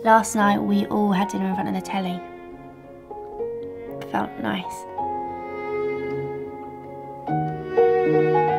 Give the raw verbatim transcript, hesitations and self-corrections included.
Last night we all had dinner in front of the telly. Felt nice.